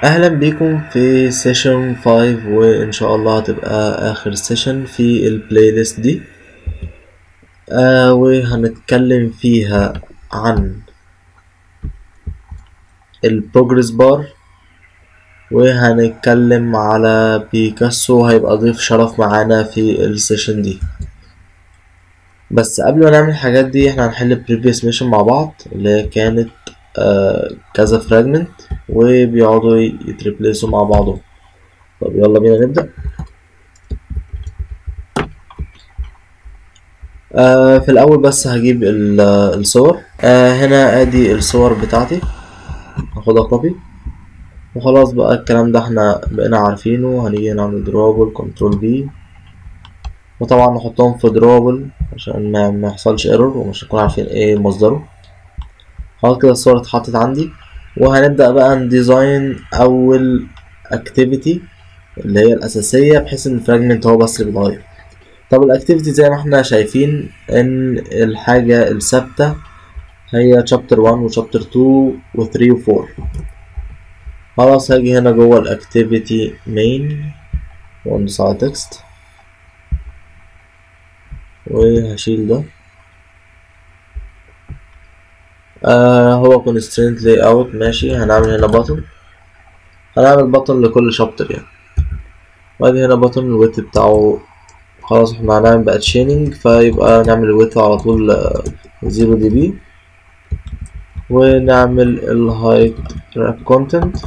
اهلا بيكم في سيشن 5 وان شاء الله هتبقى اخر سيشن في البلاي ليست دي. وهنتكلم فيها عن البروجرس بار، وهنتكلم على بيكاسو هيبقى ضيف شرف معانا في السيشن دي. بس قبل ما نعمل الحاجات دي احنا هنحل بريفيوس ميشن مع بعض اللي هي كانت كذا فراجمنت وبيقعدوا يتريبليسوا مع بعضهم. طب يلا بينا نبدأ. في الأول بس هجيب الصور. هنا ادي الصور بتاعتي، هاخدها كوبي وخلاص. بقى الكلام ده احنا بقينا عارفينه. هنيجي نعمل درابل كنترول في، وطبعا نحطهم في درابل عشان ما يحصلش ايرور ومش نكون عارفين ايه مصدره. خلاص كده الصور اتحطت عندي، وهنبدأ بقى نديزاين أول اكتيفيتي اللي هي الأساسية بحيث ان الفراجمنت هو بس اللي بيتغير. طب الاكتيفيتي زي ما احنا شايفين ان الحاجة الثابتة هي chapter 1 و chapter 2 و 3 و 4. خلاص هاجي هنا جوه الاكتيفيتي main وندوس على text وهشيل ده. هو constraint layout ماشي. هنعمل هنا button، هنعمل button لكل chapter يعني. وادي هنا button الويت بتاعه خلاص احنا هنعمل بقى chaining، فيبقى نعمل الويت على طول 0 dB، ونعمل الهايت wrap content،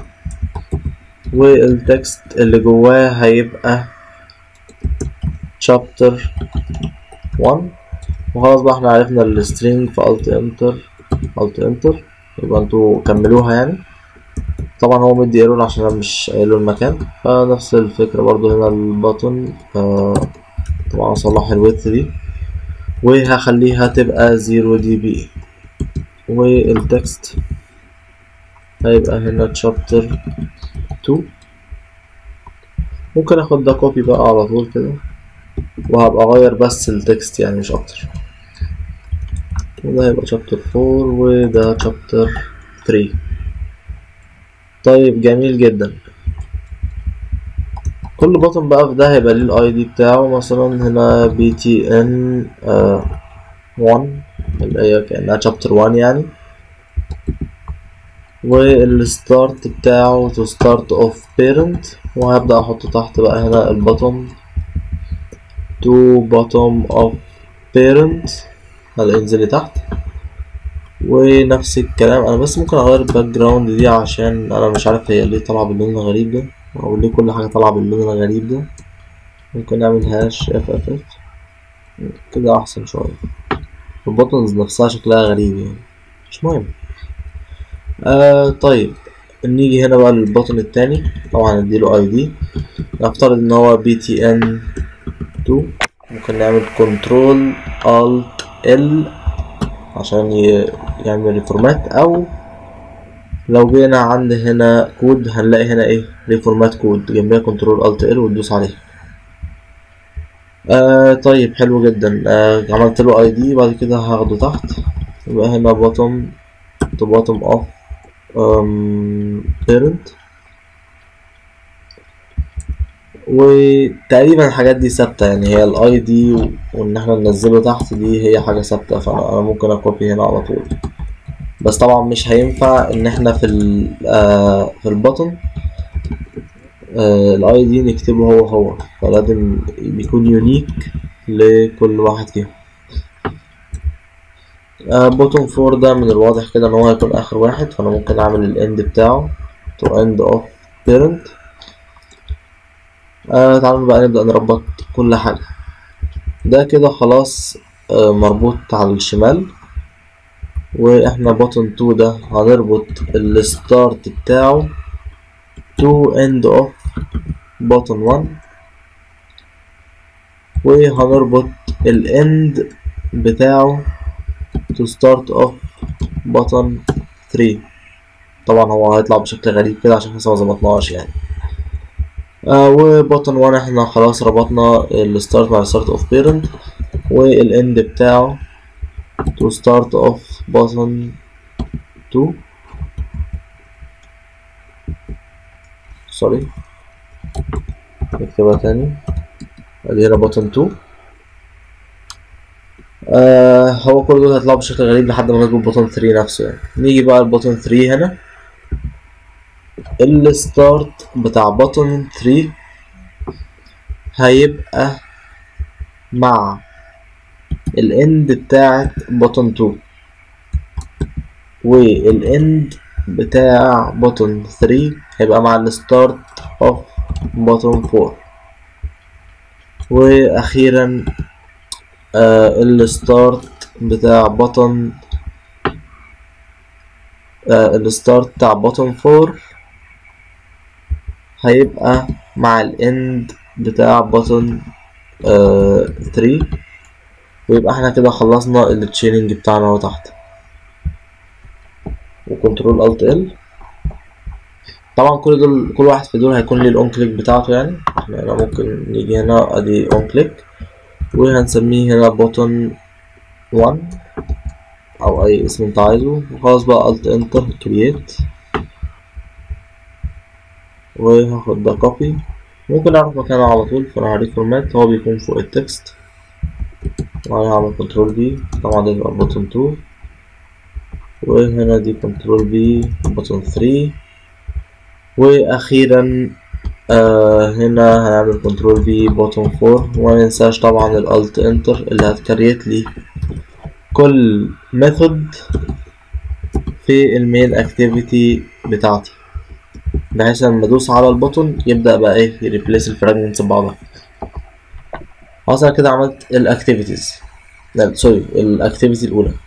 والتكست اللي جواه هيبقى chapter 1. وخلاص بقى احنا عرفنا السترينج في alt enter يبقى انتوا كملوها يعني. طبعا هو مدي ايرور عشان انا مش قايله المكان، فنفس الفكرة برضو هنا البutton. طبعا اصلح الويدث دي وهخليها تبقى 0 dB، والتكست هيبقى هنا chapter 2. ممكن اخد ده كوبي بقى على طول كده، وهبقى اغير بس التكست يعني مش اكتر. وده هيبقى chapter 4 وده chapter 3. طيب جميل جدا. كل بطن بقى في ده هيبقى ليه الاي دي بتاعه. مثلا هنا BTN 1 اللي هي كأنها chapter 1 يعني، والستارت بتاعه to start of parent، وهبدأ احط تحت بقى هنا البطن to bottom of parent. هلا انزلي تحت. ونفس الكلام انا بس ممكن اغير الباك جراوند دي عشان انا مش عارف هي ليه طالعه باللون الغريب ده، او ليه كل حاجه طالعه باللون الغريب ده. ممكن نعمل هاش FFF كده احسن شويه. البوتنز نفسها شكلها غريب يعني، مش مهم. طيب نيجي هنا بقى للبوتن التاني. طبعا نديله اي دي، نفترض ان هو BTN2. ممكن نعمل كنترول Alt L عشان يعمل ريفورمات، او لو جينا عند هنا كود هنلاقي هنا ايه ريفورمات كود جنبها كنترول الت ال وتدوس عليه. طيب حلو جدا. عملت له اي دي. بعد كده هاخده تحت، يبقى هنا بوتوم تو بوتوم اوف بيرنت. وتقريبا الحاجات دي ثابته يعني، هي الاي دي وان احنا ننزله تحت دي هي حاجه ثابته، فانا ممكن اكوبي هنا على طول. بس طبعا مش هينفع ان احنا في البوتن الاي دي نكتبه هو، فلازم بيكون يونيك لكل واحد فيهم. بوتون فور ده من الواضح كده ان هو هيكون اخر واحد، فانا ممكن اعمل الاند بتاعه to end of parent. تعالوا بقى نبدأ نربط كل حاجة. ده كده خلاص مربوط على الشمال. واحنا بوتون 2 ده هنربط الستارت بتاعه to end of button 1، وهنربط الاند بتاعه to start of button 3. طبعا هو هيطلع بشكل غريب كده عشان لسه مظبطناش يعني. وبطن 1 احنا خلاص ربطنا الستارت مع الستارت اوف بيرنت، والاند بتاعه to start of button 2. سوري نكتبها تاني. ادي هنا بوتن 2. هو كل دول هيطلعوا بشكل غريب لحد ما نجيب بوتن 3 نفسه يعني. نيجي بقى لبوتن 3 هنا. الستارت بتاع بوتن 3 هيبقى مع الاند بتاعت بوتن 2، والاند بتاع بوتن 3 هيبقى مع الستارت اوف بوتن 4. واخيرا الستارت بتاع بوتن بوتن 4 هيبقى مع الاند بتاع بوتن 3. ويبقى احنا كده خلصنا التشيننج بتاعنا اهو تحت. وكنترول الت ال. طبعا كل واحد في دول هيكون ليه الاون كليك بتاعته يعني. احنا هنا ممكن نيجي هنا ادي اون كليك، وهنسميه هنا بوتن 1 او اي اسم انت عايزه. وخلاص بقى الت انتر كرييت، وهاخد ده كوبي. ممكن اعرف مكانه على طول، فانا هري فورمات، هو بيكون فوق التكست. وهعمل كنترول بي، طبعا ده يبقى بوتن 2. وهنا دي كنترول بي بوتن 3. واخيرا هنا هنعمل كنترول في بوتن 4. وما ننساش طبعا الالت انتر اللي هتكريت لي كل ميثود في المين اكتيفيتي بتاعتي، بحيث لما ادوس على البوتن يبدأ بقى ايه يريبليس الفراجمنتس ببعضها. خلاص انا كده عملت الاكتيفيتيز، لا سوري الاكتيفيتي الاولى.